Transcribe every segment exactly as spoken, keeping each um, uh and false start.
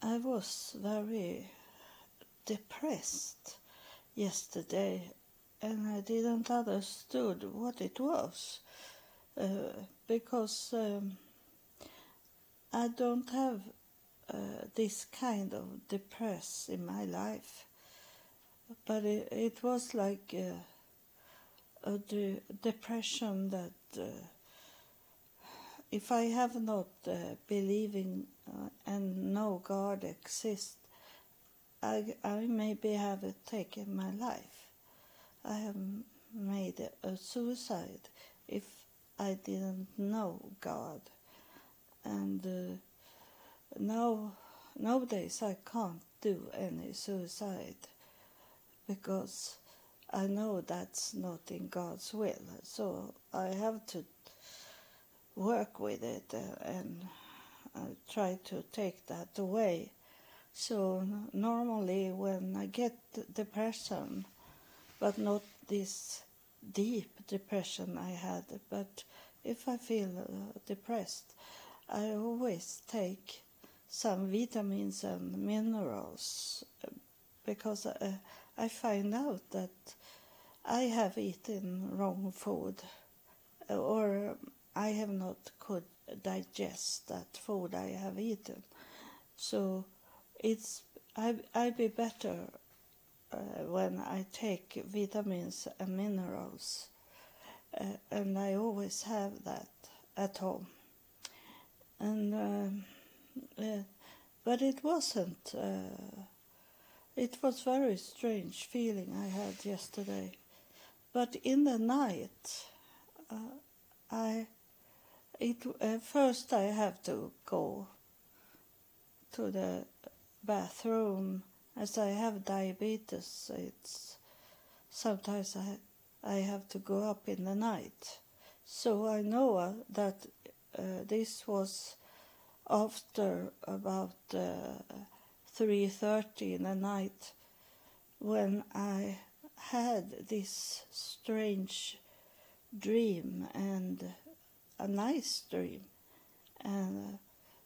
I was very depressed yesterday, and I didn't understood what it was, uh, because um, I don't have uh, this kind of depress in my life, but it, it was like uh, a de- depression that uh, if I have not uh, believing uh, and know God exists, I, I maybe have taken my life. I have made a suicide if I didn't know God. And uh, now, nowadays I can't do any suicide because I know that's not in God's will. So I have to work with it uh, and uh, try to take that away. So normally when I get depression, but not this deep depression I had, but if I feel uh, depressed, I always take some vitamins and minerals, because uh, I find out that I have eaten wrong food, or I have not could digest that food I have eaten. So it's I I be better uh, when I take vitamins and minerals, uh, and I always have that at home. And um, uh, but it wasn't. Uh, it was very strange feeling I had yesterday. But in the night, uh, I it uh, first I have to go to the bathroom, as I have diabetes. It's sometimes I I have to go up in the night, so I know uh, that uh, this was after about uh, three thirty in the night when I had this strange dream, and a nice dream, and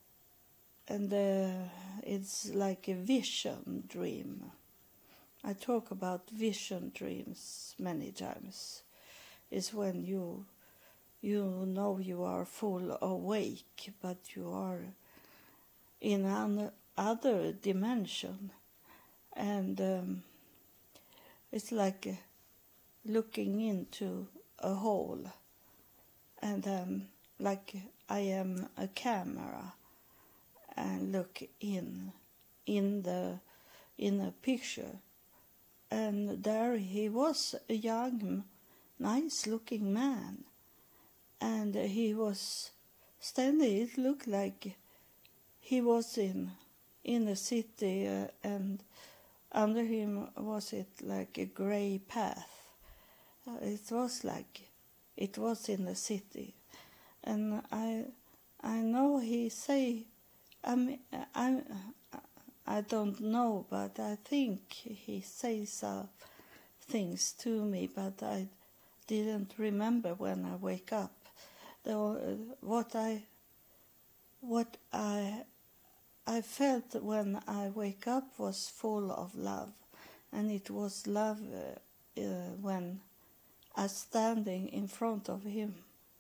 and uh, it's like a vision dream. I talk about vision dreams many times. It's when you you know you are full awake, but you are in another dimension, and um, it's like looking into a hole, and um, like I am a camera and look in in the in a picture, and there he was, a young, nice-looking man, and he was standing. It looked like he was in in a city, uh, and under him was it like a grey path. Uh, it was like it was in the city, and I I know he say I mean, I I don't know, but I think he says some things to me, but I didn't remember when I wake up. The, what I what I I felt when I wake up was full of love, and it was love uh, uh, when I standing in front of him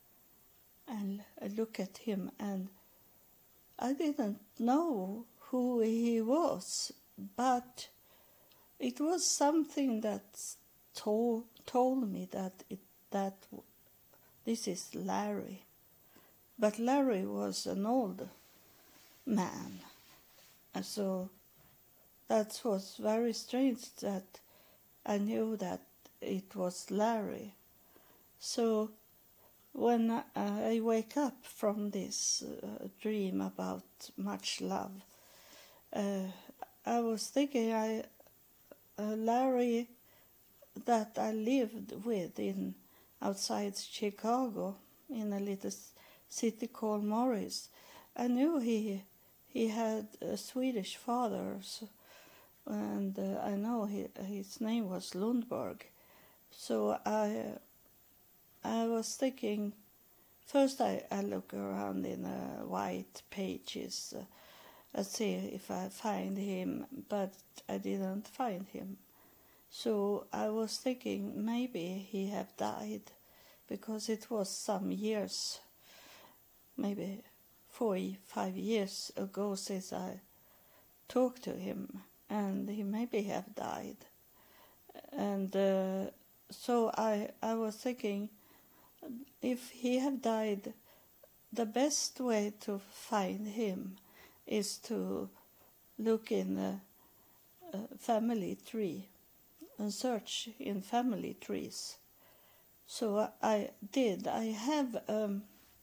and I look at him, and I didn't know who he was, but it was something that told told me that it that this is Larry. But Larry was an old man, and so that was very strange that I knew that it was Larry. So when I wake up from this uh, dream about much love, uh, I was thinking I uh, Larry that I lived with in outside Chicago in a little city called Morris. I knew he he had a Swedish father, so, and uh, I know he, his name was Lundberg. So I I was thinking. First, I, I look around in uh, white pages, uh, uh, see if I find him, but I didn't find him. So I was thinking maybe he have died, because it was some years, maybe four, five years ago since I talked to him, and he maybe have died. And uh, so I, I was thinking, if he have died, the best way to find him is to look in the uh, family tree and search in family trees. So I did. I have um,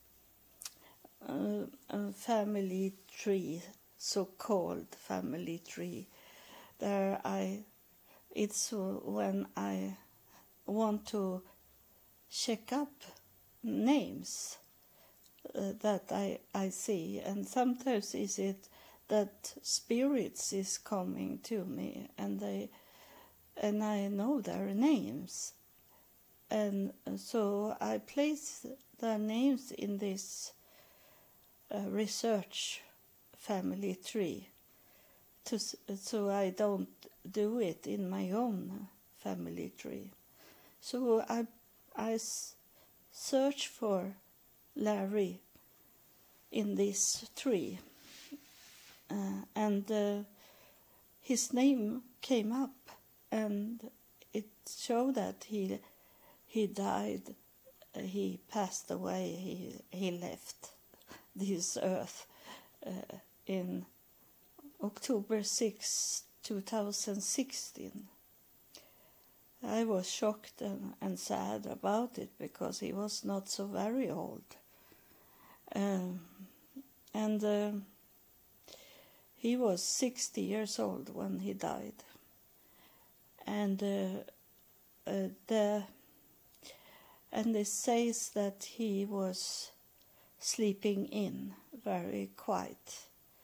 a, a family tree, so-called family tree. There I, it's when I want to check up names uh, that I, I see, and sometimes is it that spirits is coming to me, and they and I know their names, and so I place their names in this uh, research family tree, to so I don't do it in my own family tree. So I I search for Larry in this tree, uh, and uh, his name came up, and it showed that he he died, uh, he passed away, he he left this earth uh, in October sixth, two thousand sixteen. I was shocked and, and sad about it, because he was not so very old. Um, and uh, he was sixty years old when he died. And uh, uh, the and it says that he was sleeping in very quiet.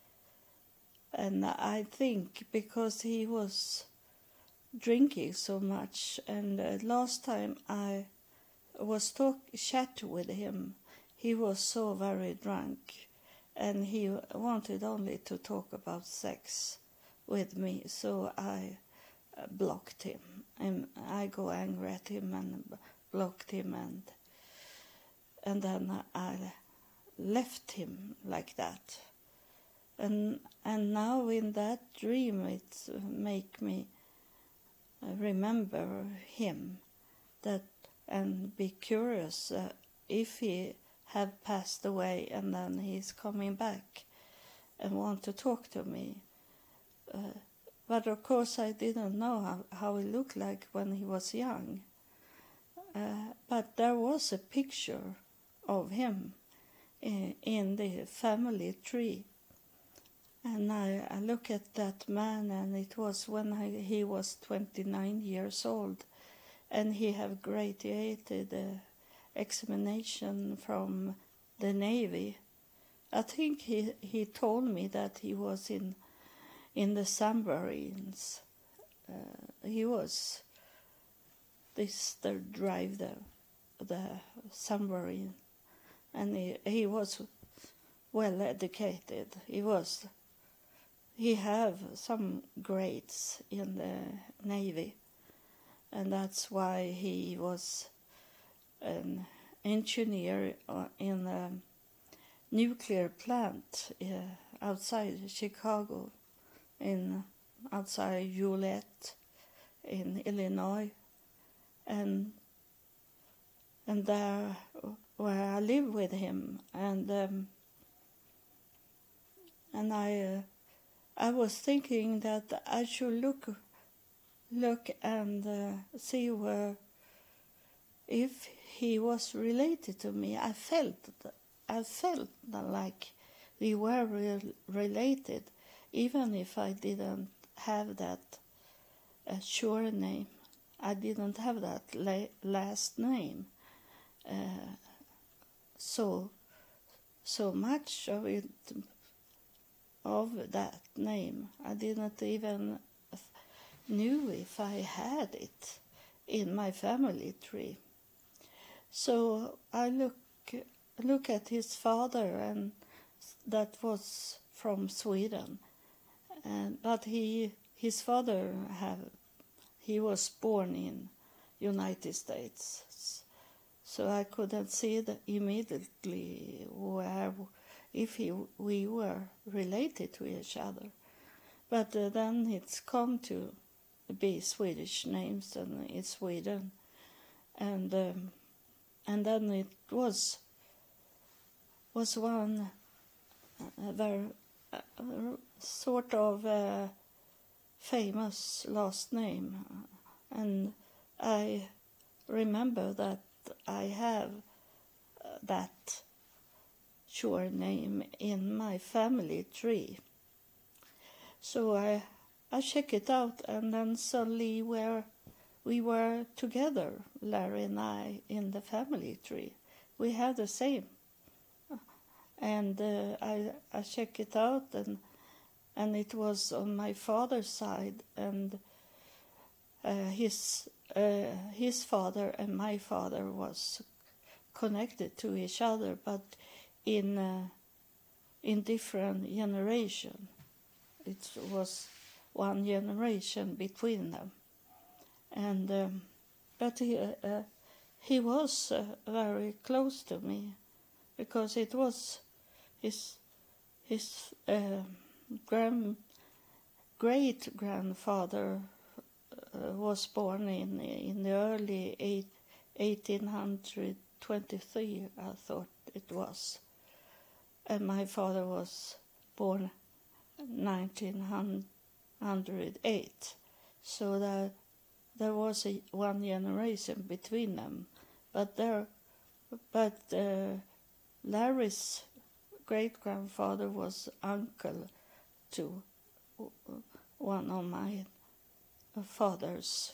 And I think because he was drinking so much, and uh, last time I was talk chat with him, he was so very drunk, and he wanted only to talk about sex with me. So I uh, blocked him, and I go angry at him and blocked him, and and then I left him like that. And and now in that dream it make me remember him, that and be curious uh, if he have passed away and then he's coming back and want to talk to me. Uh, but of course I didn't know how, how he looked like when he was young. Uh, but there was a picture of him in, in the family tree. And I, I look at that man, and it was when I, he was twenty-nine years old, and he have graduated uh, examination from the Navy. I think he, he told me that he was in in the submarines. Uh, he was this the drive the the submarine, and he, he was well educated. He was. He have some grades in the Navy, and that's why he was an engineer in a nuclear plant uh, outside Chicago, in outside Joliet, in Illinois, and and there where I live with him, and um, and I. Uh, I was thinking that I should look, look and uh, see where, if he was related to me. I felt, I felt like we were re- related, even if I didn't have that uh, sure name. I didn't have that la- last name. Uh, so, so much of it. Of that name, I didn't even knew if I had it in my family tree. So I look look at his father, and that was from Sweden, and but he his father have he was born in United States, so I couldn't see that immediately where if he, we were related to each other. But uh, then it's come to be Swedish names, and it's Sweden, and um, and then it was was one uh, very uh, sort of uh, famous last name, and I remember that I have uh, that surname in my family tree. So I I check it out, and then suddenly where we were together, Larry and I, in the family tree. We have the same. And uh, I I check it out, and and it was on my father's side, and uh, his uh, his father and my father was connected to each other, but in uh, in different generation. It was one generation between them, and um, but he uh, uh, he was uh, very close to me, because it was his his uh, grand great grandfather uh, was born in in the early eight, eighteen twenty-three, I thought it was, and my father was born nineteen oh eight, so that there was a, one generation between them. But there, but uh, Larry's great grandfather was uncle to one of my father's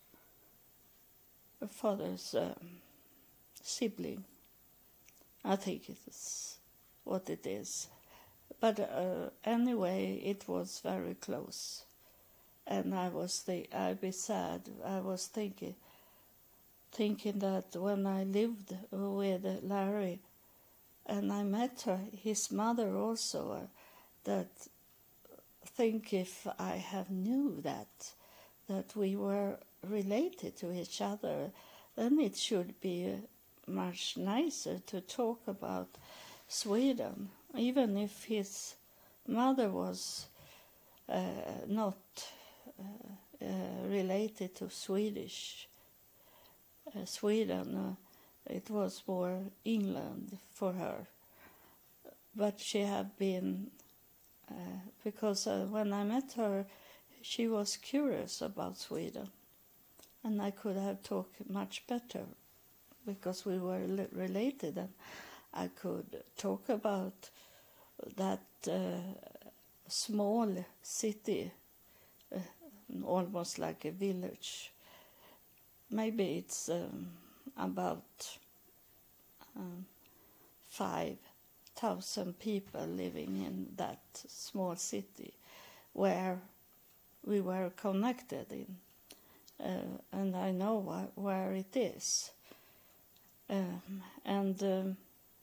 father's um, sibling. I think it's what it is. But uh, anyway, it was very close, and I was th- I'd be sad. I was thinking, thinking that when I lived with Larry, and I met her, his mother also, uh, that think if I have knew that that we were related to each other, then it should be much nicer to talk about Sweden, even if his mother was uh, not uh, uh, related to Swedish uh, Sweden. Uh, it was more England for her. But she had been, uh, because uh, when I met her, she was curious about Sweden, and I could have talked much better because we were related, and I could talk about that uh, small city, uh, almost like a village. Maybe it's um, about um, five thousand people living in that small city where we were connected in, uh, and I know wh- where it is. Um, and um,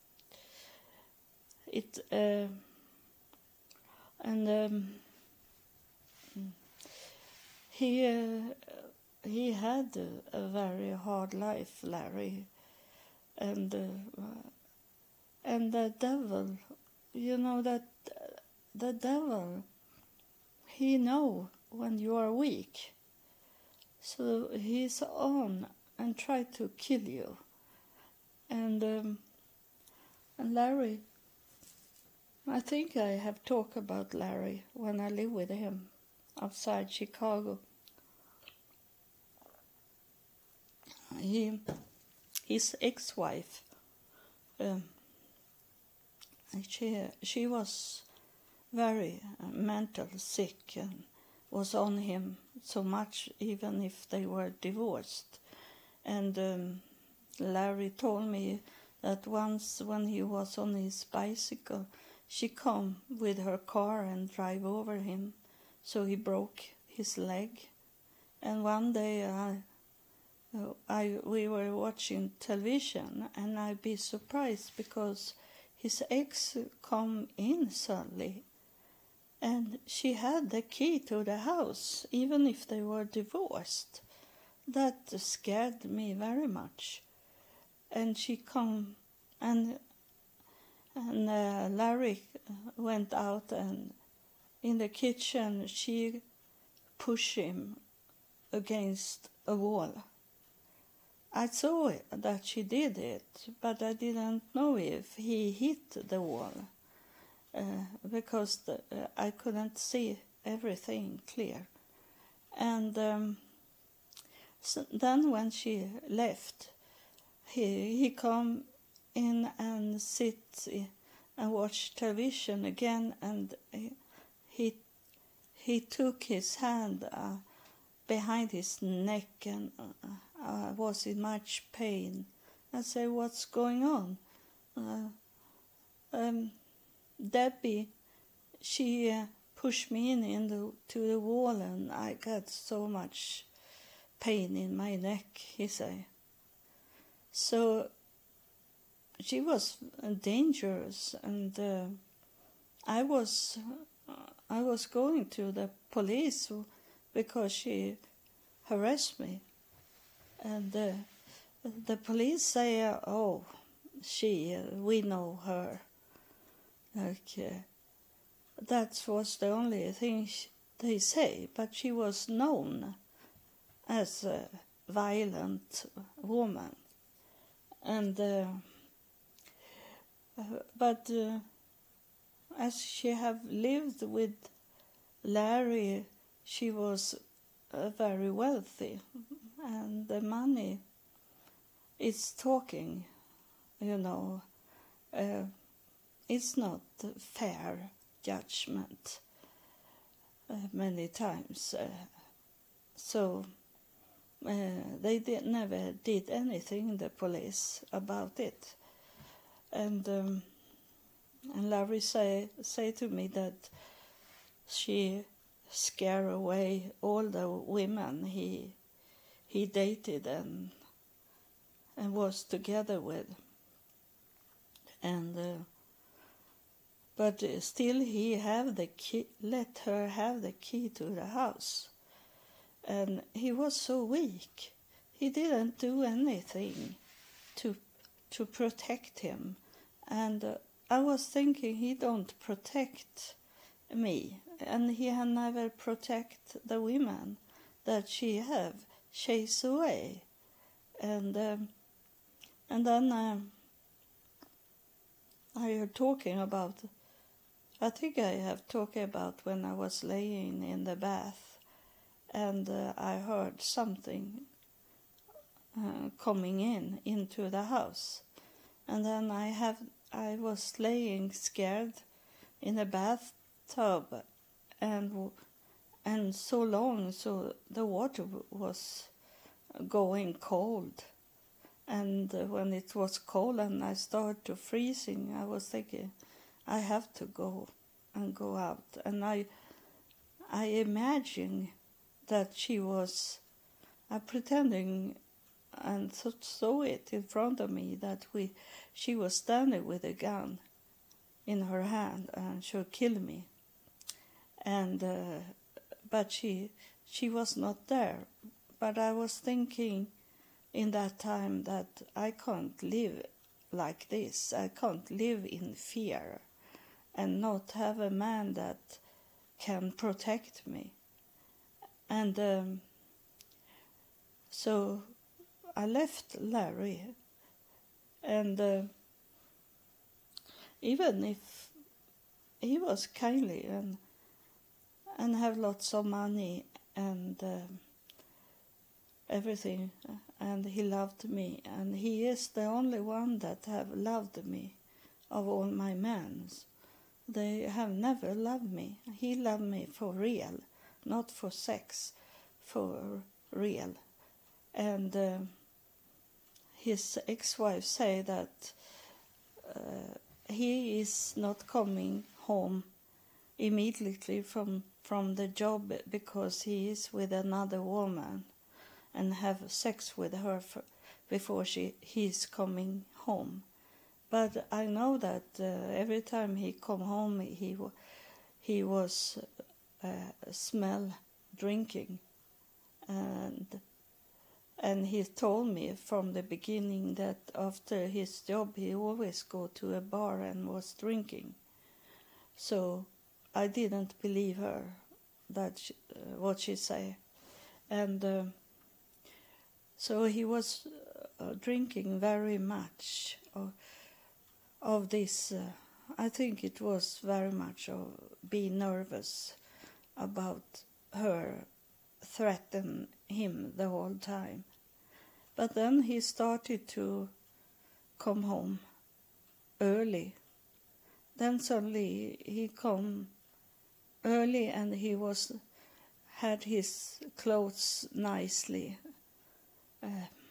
it uh, and um, he uh, he had a, a very hard life, Larry, and uh, and the devil, you know that the devil, he know when you are weak, so he's on and try to kill you. And um, and Larry, I think I have talked about Larry when I lived with him outside Chicago. He, his ex-wife, um, she she was very uh, mental sick and was on him so much, even if they were divorced. And um, Larry told me that once when he was on his bicycle, she come with her car and drive over him, so he broke his leg. And one day I, I we were watching television, and I'd be surprised because his ex come in suddenly And she had the key to the house, even if they were divorced. That scared me very much. And she come, and and uh, Larry went out, and in the kitchen she pushed him against a wall. I saw it, that she did it, but I didn't know if he hit the wall uh, because the, uh, I couldn't see everything clear. And um, so then when she left, he he come in and sit and watch television again, and he he, he took his hand uh, behind his neck and uh, uh, was in much pain. I said, "What's going on?" Uh, um, Debbie, she uh, pushed me in, in the, to the wall, and I got so much pain in my neck, he said. So she was dangerous, and uh, I was uh, I was going to the police because she harassed me, and uh, the police say, "Oh, she, uh, we know her." Like uh, that was the only thing they say, but she was known as a violent woman, and uh, but uh, as she have lived with Larry, she was uh, very wealthy, and the money is talking, you know. Uh, it's not fair judgment uh, many times. Uh, so uh, they did, never did anything, the police, about it. And um, and Larry say say to me that she scared away all the women he he dated and and was together with. And uh, but still he have the key, let her have the key to the house. And he was so weak. He didn't do anything to to protect him. And uh, I was thinking he don't protect me, and he had never protect the women that she have chased away. And um, and then um, I heard talking about, I think I have talked about when I was laying in the bath, and uh, I heard something uh, coming in into the house, and then I have I was laying scared in a bathtub, and and so long, so the water was going cold, and uh, when it was cold and I started to freezing, I was thinking, I have to go and go out, and I I imagine that she was uh, pretending and saw it in front of me that we she was standing with a gun in her hand and she would kill me, and uh, but she she was not there. But I was thinking in that time that I can't live like this. I can't live in fear and not have a man that can protect me. And um, so I left Larry, and uh, even if he was kindly and and have lots of money and uh, everything, and he loved me, and he is the only one that have loved me of all my men. They have never loved me. He loved me for real, not for sex, for real. And uh, his ex-wife say that uh, he is not coming home immediately from from the job because he is with another woman and have sex with her for, before she he's coming home. But I know that uh, every time he come home, he he was uh, smell drinking, and and he told me from the beginning that after his job he always go to a bar and was drinking. So I didn't believe her, that she, uh, what she said, and uh, so he was uh, drinking very much of, of this. Uh, I think it was very much of being nervous about her threaten him the whole time. But then he started to come home early. Then suddenly he come early and he was had his clothes nicely uh,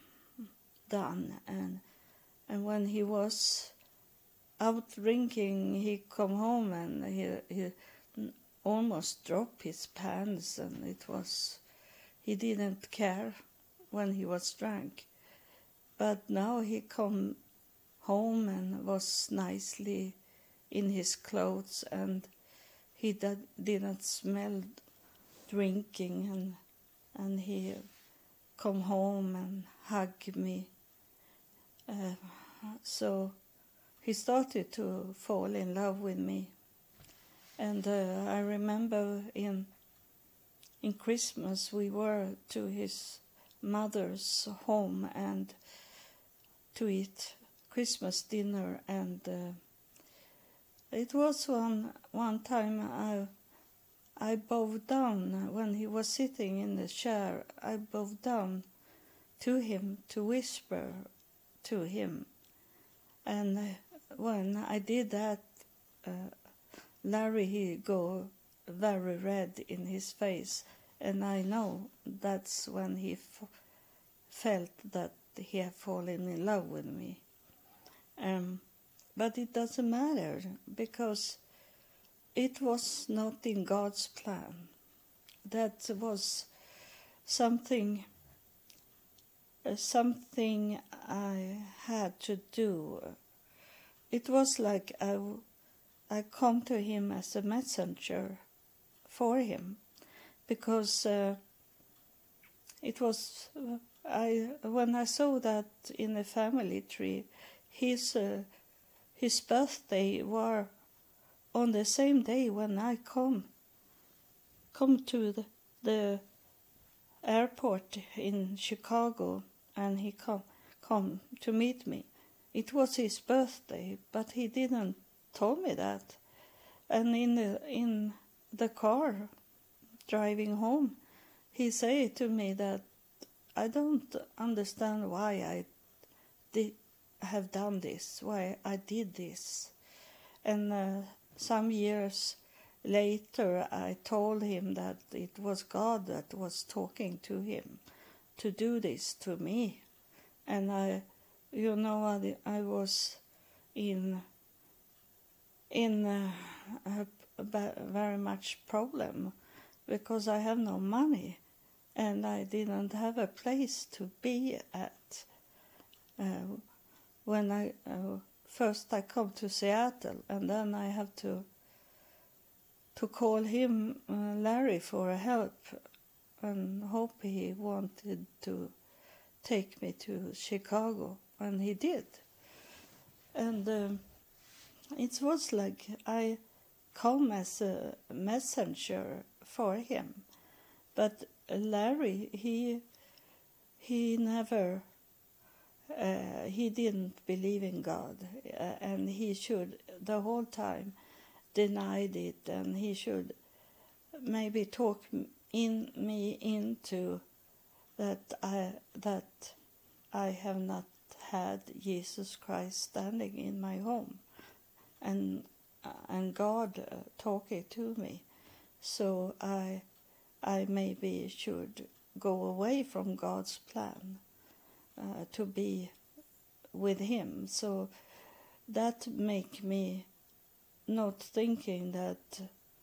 done, and and when he was out drinking, he come home and he he almost dropped his pants, and it was he didn't care when he was drunk. But now he come home and was nicely in his clothes, and he did, didn't smell drinking, and and he come home and hugged me. Uh, so he started to fall in love with me. And uh, I remember in in Christmas we were to his mother's home and to eat Christmas dinner, and uh, it was one one time I I bowed down when he was sitting in the chair. I bowed down to him to whisper to him, and uh, when I did that, uh, Larry he go very red in his face, and I know that's when he f- felt that he had fallen in love with me. Um, but it doesn't matter, because it was not in God's plan. That was something uh, something I had to do. It was like I, I come to him as a messenger for him, because uh, it was uh, I when I saw that in the family tree, his uh, his birthday were on the same day when I come come to the, the airport in Chicago, and he come come to meet me. It was his birthday, but he didn't tell me that. And in the in the car driving home, he said to me that I don't understand why I did have done this, why I did this. And uh, some years later, I told him that it was God that was talking to him to do this to me. And I, you know, I, I was in in uh, a, a very much problem, because I have no money and I didn't have a place to be at. Uh, when I uh, first I come to Seattle, and then I have to to call him uh, Larry for help, and hope he wanted to take me to Chicago, and he did. And um, it was like I come as a messenger for him, but Larry he he never uh, he didn't believe in God, uh, and he should the whole time denied it, and he should maybe talk in me into that I that I have not had Jesus Christ standing in my home, and uh, and God uh, talking to me, so I I maybe should go away from God's plan uh, to be with Him. So that make me not thinking that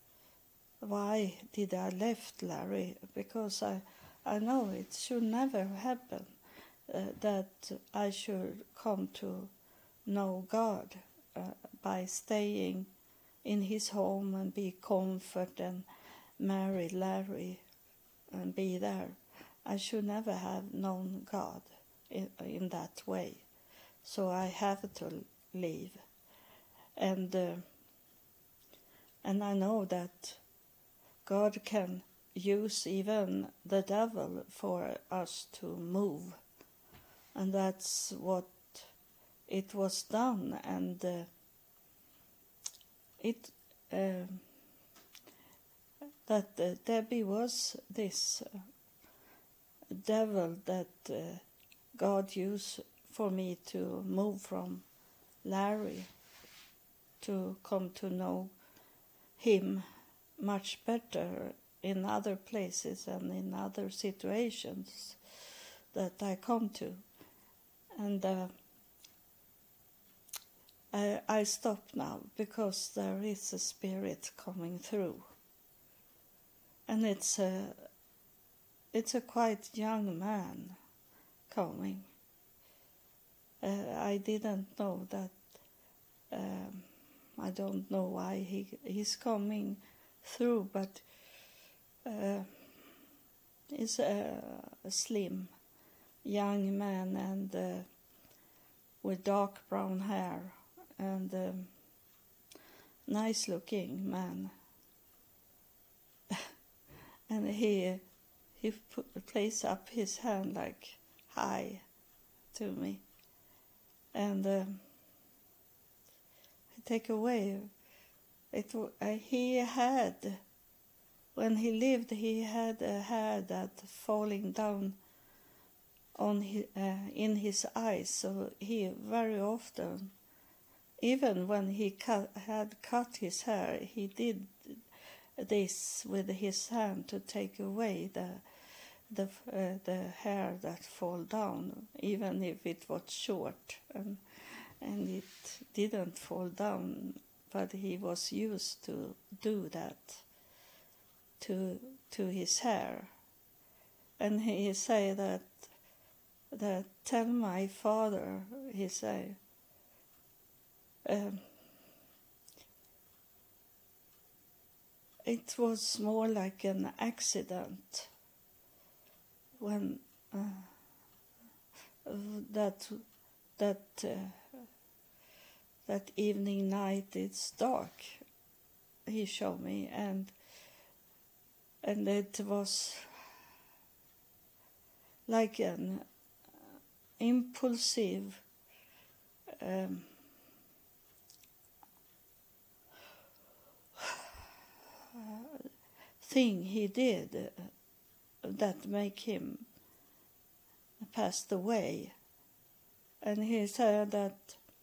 why did I left Larry, because I I know it should never happen uh, that I should come to know God uh, by staying in his home and be comfort and marry Larry and be there. I should never have known God in, in that way. So I have to leave. And uh, and I know that God can use even the devil for us to move. And that's what it was done. And uh, it uh, that uh, Debbie was this uh, devil that uh, God used for me to move from Larry to come to know him much better in other places and in other situations that I come to. And uh, I, I stop now because there is a spirit coming through. And it's a, it's a quite young man coming. Uh, I didn't know that. Um, I don't know why he he's coming through, but uh, he's a, a slim young man and uh, with dark brown hair and um, nice looking man. And he he put, placed up his hand like hi to me, and uh, I take away. It uh, he had when he lived he had a hair that falling down on his, uh, in his eyes, so he very often, even when he cut, had cut his hair, he did this with his hand to take away the the uh, the hair that fall down, even if it was short, and and it didn't fall down, but he was used to do that to to his hair. And he say that that tell my father, he say, um, it was more like an accident when uh, that that uh, that evening night it's dark. He showed me, and and it was like an impulsive um, thing he did uh, that make him passed away. And he said that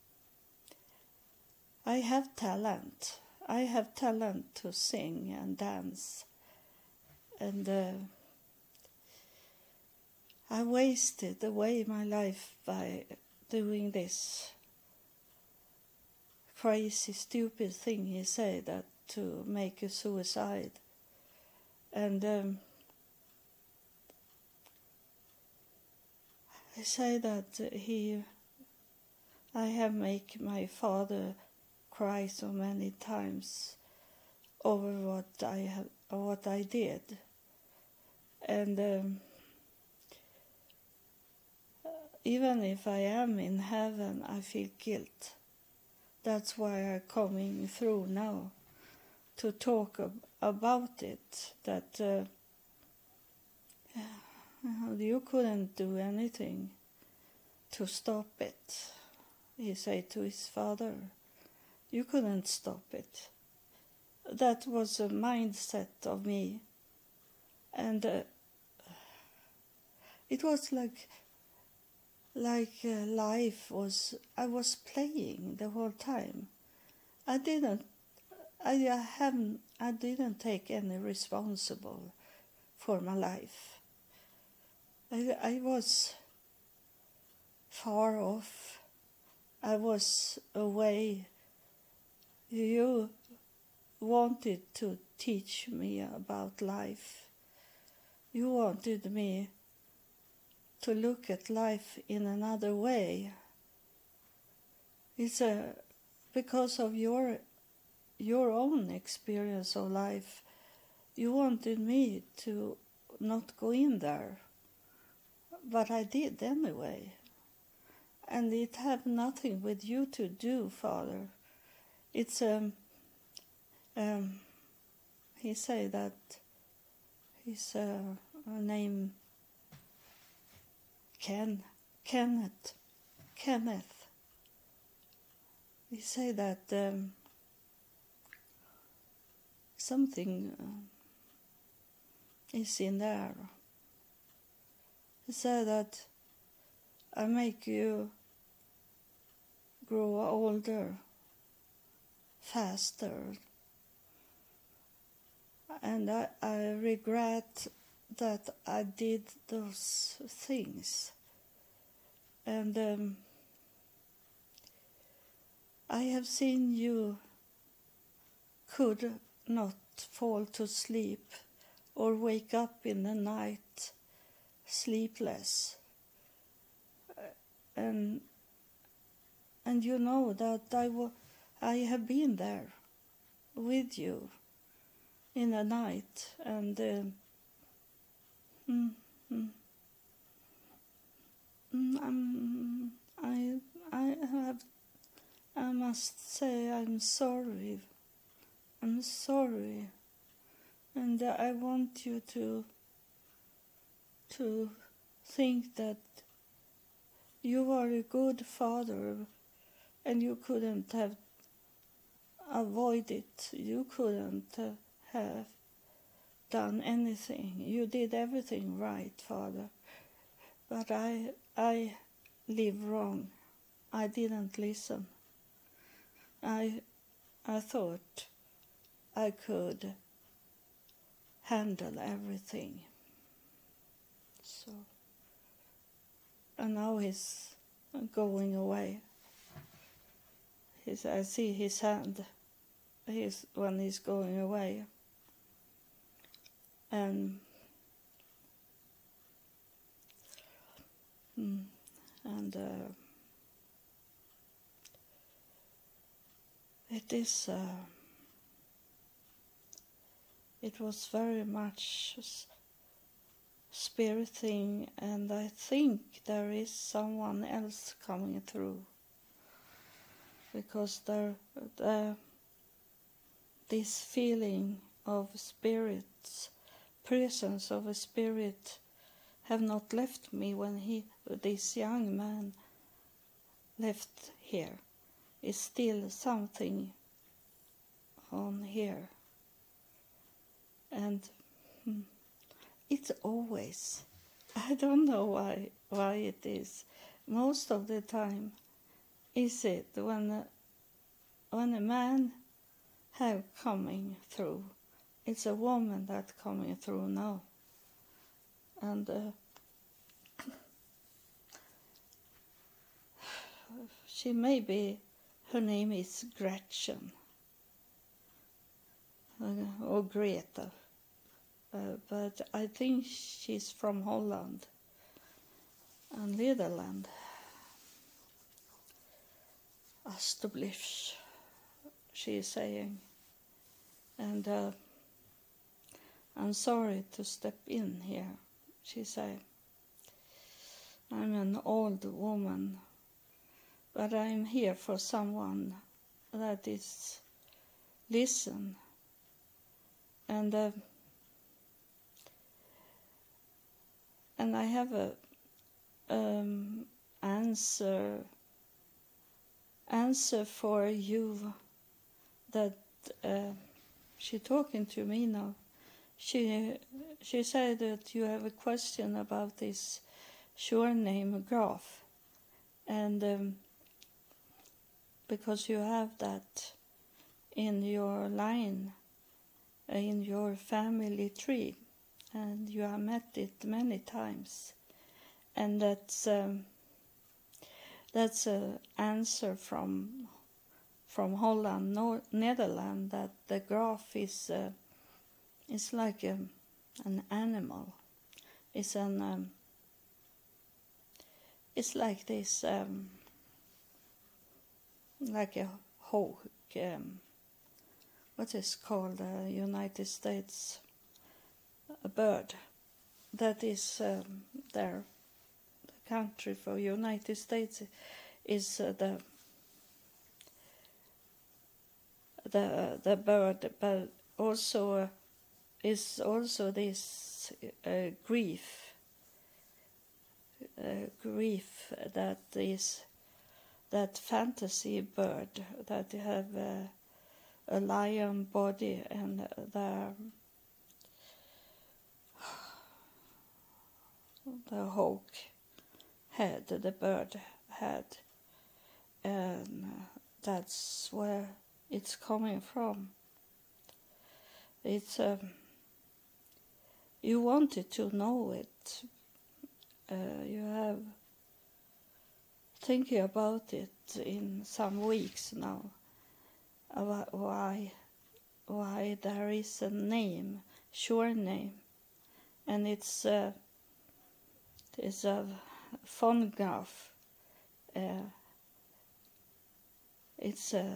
I have talent. I have talent to sing and dance. And uh, I wasted away my life by doing this crazy, stupid thing he said, that to make a suicide. And um, I say that he, I have made my father cry so many times over what I have, what I did, and um, even if I am in heaven, I feel guilt. That's why I'm coming through now to talk ab- about it. That uh, you couldn't do anything to stop it. He said to his father, you couldn't stop it. That was a mindset of me. And uh, it was like like uh, life was, I was playing the whole time. I didn't, I haven't, I didn't take any responsible for my life. I, I was far off. I was away. You wanted to teach me about life. You wanted me to look at life in another way. It's a, because of your your own experience of life, you wanted me to not go in there, but I did anyway. And it had nothing with you to do, Father. It's um, um he say that his uh, name Ken Kenneth Kenneth. He say that um, something uh, is in there. He said that I make you grow older, faster, and I, I regret that I did those things. And um, I have seen you could not fall to sleep or wake up in the night sleepless. And and you know that I, w- I have been there with you in the night, and um, mm, mm, mm, um, I I have I must say I'm sorry. I'm sorry, and I want you to to think that you are a good father, and you couldn't have avoided it. You couldn't uh, have done anything. You did everything right, Father. But I, I live wrong. I didn't listen. I, I thought I could handle everything. So, and now he's going away. He's, I see his hand. He's when he's going away. And mm, and uh, it is. Uh, it was very much spirit thing, and I think there is someone else coming through, because there, the, this feeling of spirits, presence of a spirit, have not left me when he, this young man, left here. Is still something on here, and hmm, it's always, I don't know why why it is. Most of the time, is it when a, when a man have coming through, it's a woman that coming through now, and uh, she may be, her name is Gretchen uh, or Greta, uh, but I think she's from Holland and Netherlands. Alsjeblieft, she is saying, and uh, I'm sorry to step in here, she said. I'm an old woman, but I'm here for someone that is listen, and uh, and I have a um, answer answer for you that uh, she talking to me now. She she said that you have a question about this surname graph, and um, because you have that in your line, in your family tree, and you have met it many times, and that's um, that's an answer from from Holland, Nor- Netherlands, that the graph is uh, is like a, an animal. It's an um, it's like this, um, like a hawk, um, what is called uh, United States a bird. That is um, their the country for United States is uh, the the the bird, but also uh, is also this uh, grief, uh, grief that is that fantasy bird that have uh, a lion body and the the hawk head, the bird head, and that's where it's coming from. It's um, you wanted to know it. Uh, you have thinking about it in some weeks now. About why why there is a name, sure name, and it's uh, it's a phonograph. Uh, it's uh,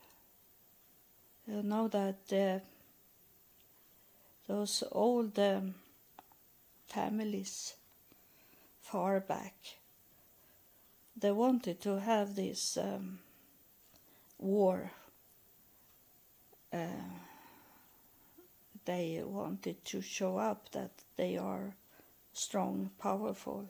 you know that uh, those old um, families far back, they wanted to have this um, war. Uh, they wanted to show up that they are strong, powerful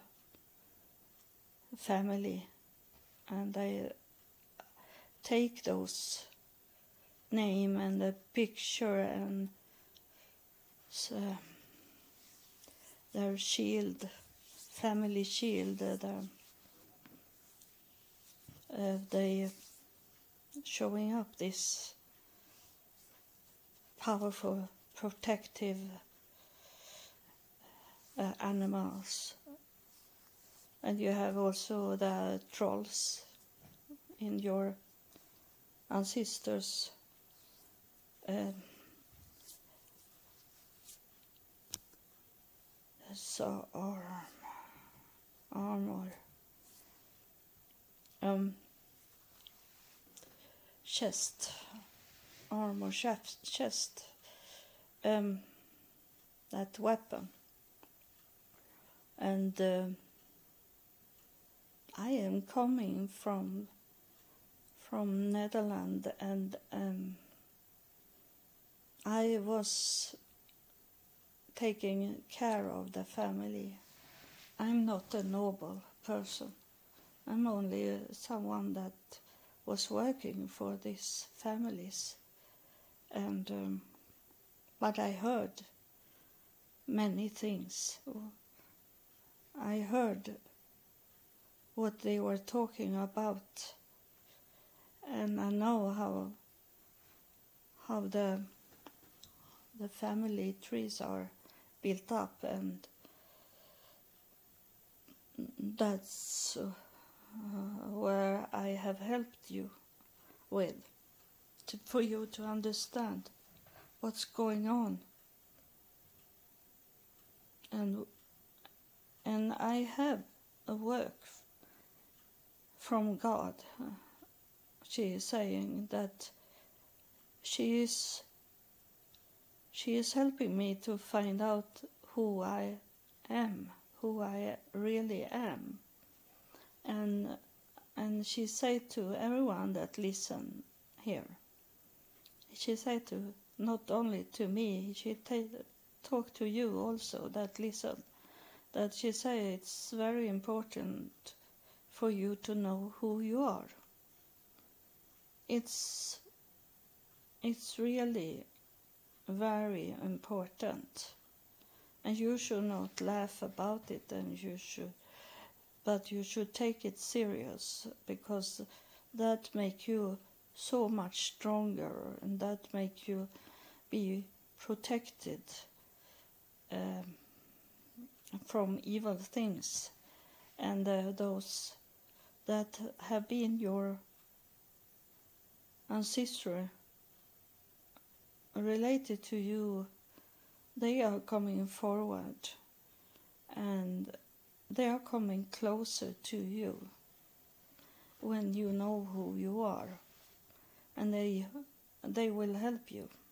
family, and they take those name and the picture and uh, their shield, family shield. Uh, their, uh, they showing up this powerful, protective uh, animals. And you have also the trolls in your ancestors. Um, so arm, armor, um, chest, armor, chest, chest, um, that weapon, and uh, I am coming from from Netherlands, and um, I was taking care of the family. I'm not a noble person. I'm only someone that was working for these families, and um, but I heard many things. I heard what they were talking about, and I know how how the the family trees are built up, and that's uh, where I have helped you with, to, for you to understand what's going on. And and I have a work from God. She is saying that she is she is helping me to find out who I am, who I really am. And and she said to everyone that listen here, she said to not only to me, she t- talked to you also that listen, that she said it's very important for you to know who you are. It's it's really very important, and you should not laugh about it, and you should, but you should take it serious, because that make you so much stronger, and that make you be protected um, from evil things, and uh, those that have been your ancestry related to you, they are coming forward, and they are coming closer to you when you know who you are, and they they will help you.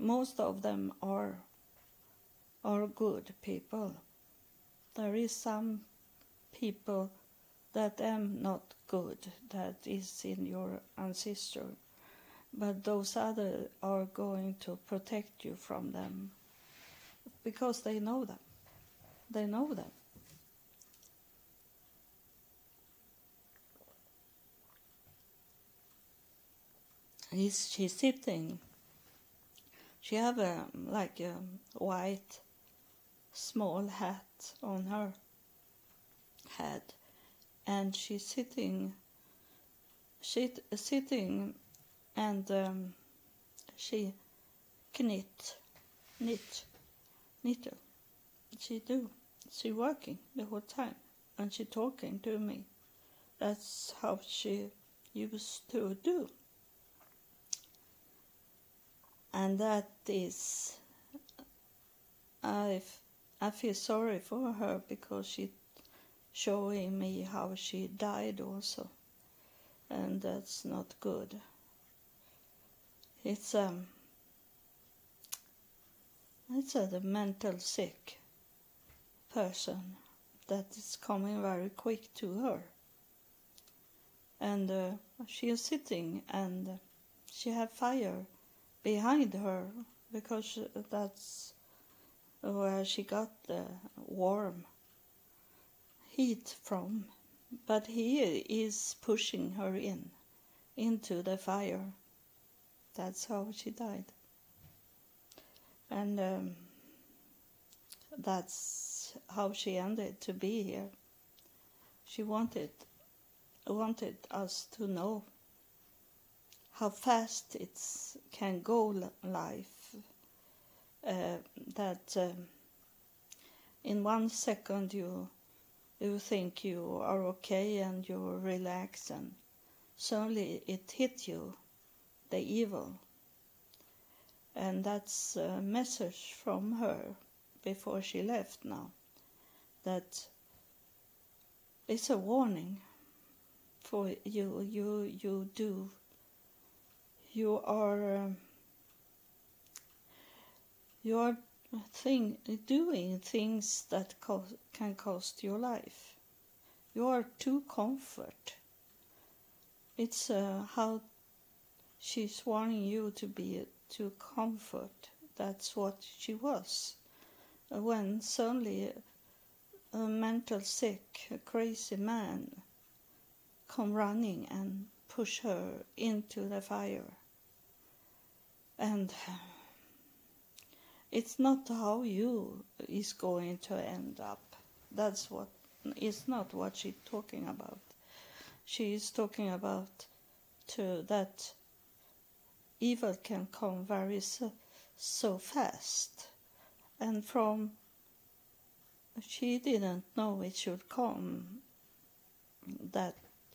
most of them are are good people. There is some people that am not good, that is in your ancestor, but those others are going to protect you from them because they know them. They know them. He's, she's sitting. She have a like a white small hat on her head, and she's sitting. She sitting, and um, she knit, knit, knitter. She do. She working the whole time, and she talking to me. That's how she used to do. And that is, I I feel sorry for her because she showing me how she died also, and that's not good. It's um, it's a the mental sick person that is coming very quick to her, and uh, she is sitting and she had fire behind her because that's where she got the warm heat from, but he is pushing her in into the fire. That's how she died, and um, that's how she ended to be here. She wanted wanted us to know how fast it can go, life, uh, that um, in one second you you think you are okay and you relax, and suddenly it hit you, the evil. And that's a message from her before she left now, that it's a warning for you. You you do you are um, you are thing doing things that co- can cost your life. You are too comfort. It's uh, how she's warning you to be too comfort. That's what she was. When suddenly a mental sick, a crazy man come running and push her into the fire. And it's not how you is going to end up. That's what is not what she's talking about. She is talking about to that evil can come very so, so fast, and from she didn't know it should come, that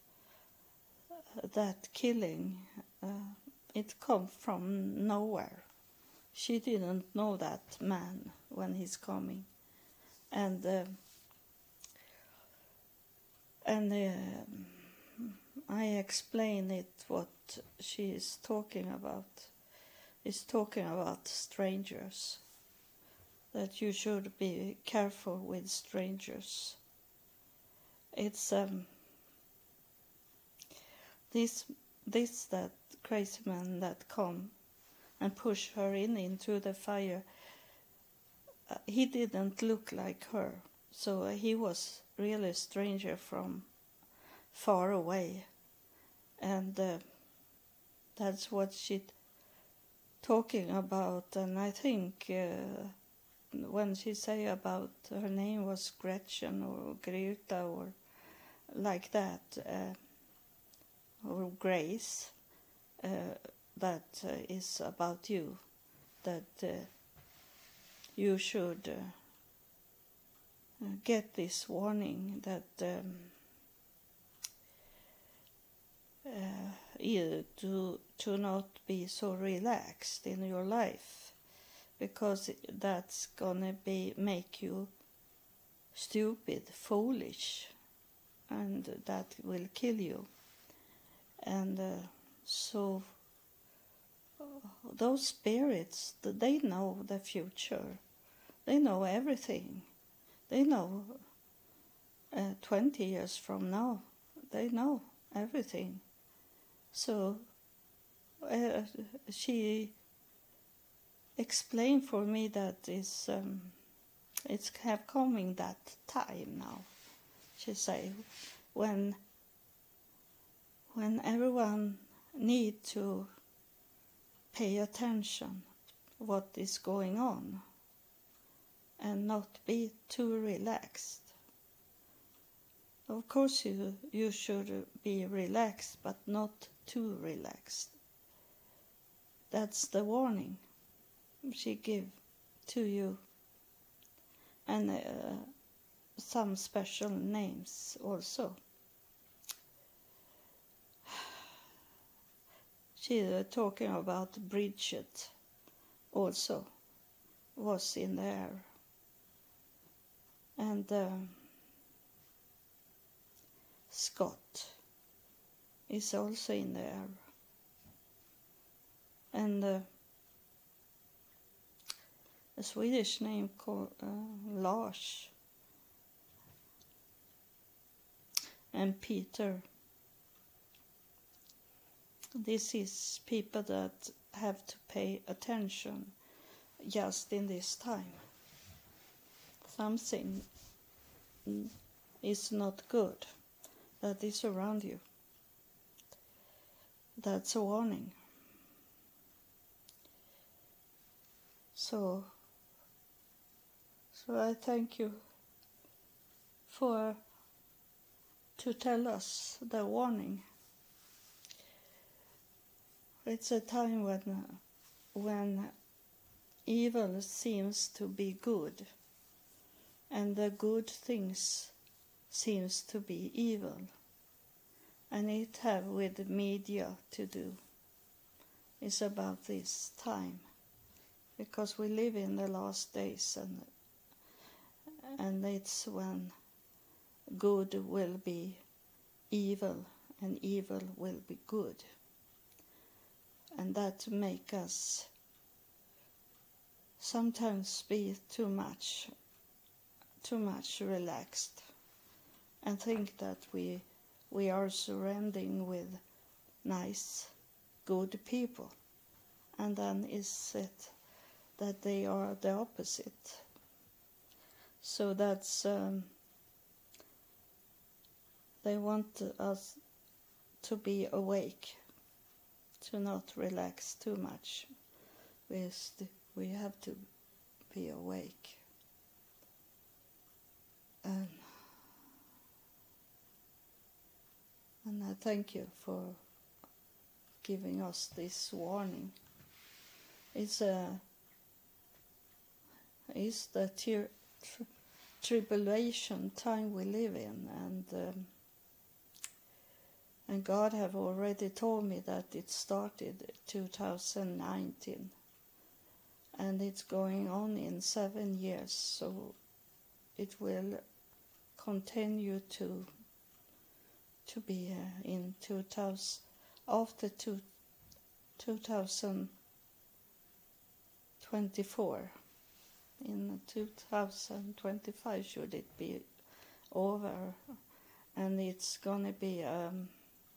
that killing, uh, it come from nowhere. She didn't know that man when he's coming, and uh, and uh, I explain it what she is talking about. Is talking about strangers, that you should be careful with strangers. It's um, this this that crazy man that come and push her in into the fire. Uh, he didn't look like her, so he was really a stranger from far away, and uh, that's what she talking about. And I think uh, when she say about her name was Gretchen or Greta or like that, uh, or Grace, uh, that uh, is about you, that uh, you should uh, get this warning that um, uh, you to to not be so relaxed in your life, because that's gonna be make you stupid, foolish, and that will kill you. And uh, so those spirits, they know the future. They know everything. They know uh, twenty years from now. They know everything. So uh, she explained for me that it's, um, it's have coming that time now. She say, when when everyone need to pay attention what is going on and not be too relaxed. Of course you, you should be relaxed, but not too relaxed. That's the warning she give to you. And uh, some special names also. She uh, talking about Bridget also was in there. And uh, Scott is also in there. And uh, a Swedish name called uh, Lars. And Peter. This is people that have to pay attention just in this time. Something is not good that is around you. That's a warning. So, so I thank you for to tell us the warning. It's a time when when evil seems to be good, and the good things seems to be evil, and it have with the media to do. It's about this time, because we live in the last days, and and it's when good will be evil and evil will be good, and that make us sometimes be too much too much relaxed and think that we we are surrounding with nice good people, and then is it that they are the opposite. So that's um, they want us to be awake, to not relax too much. We, st- we have to be awake. And, and I thank you for giving us this warning. It's a it's the tri- tri- tribulation time we live in, and um, and God have already told me that it started two thousand nineteen, and it's going on in seven years, so it will continue to to be uh, in two thousand after two, two thousand twenty-four. In two thousand twenty-five should it be over, and it's gonna be um,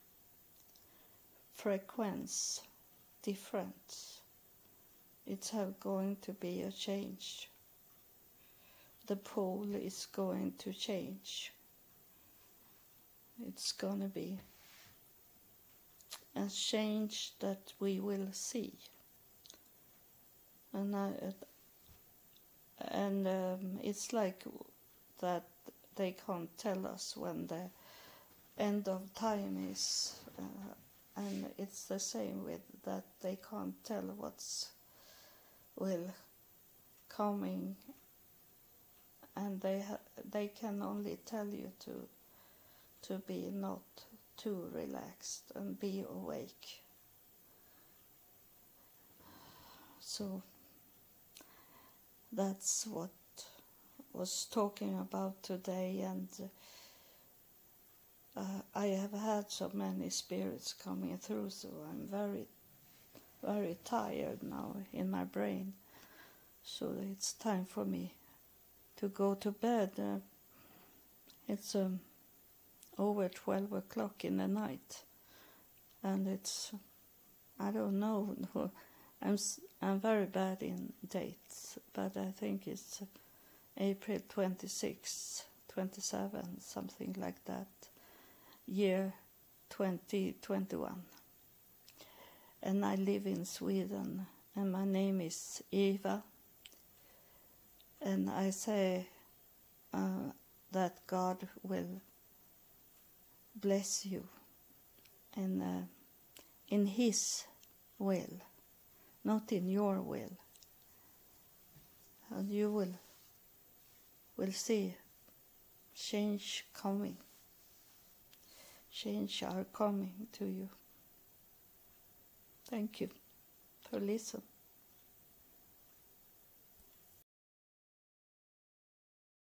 frequency different. It's have going to be a change. The pole is going to change. It's gonna be a change that we will see. And I, and um, it's like that they can't tell us when the end of time is, uh, and it's the same with that they can't tell what's will coming, and they ha- they can only tell you to to be not too relaxed and be awake. So that's what was talking about today, and uh, I have had so many spirits coming through, so I'm very very tired now in my brain. So it's time for me to go to bed. Uh, it's um, over twelve o'clock in the night. And it's, I don't know, I'm, I'm very bad in dates, but I think it's April twenty-sixth, twenty-seventh, something like that, year twenty twenty-one. And I live in Sweden, and my name is Eva. And I say uh, that God will bless you in, uh, in His will, not in your will. And you will, will see change coming. Change are coming to you. Thank you for listening.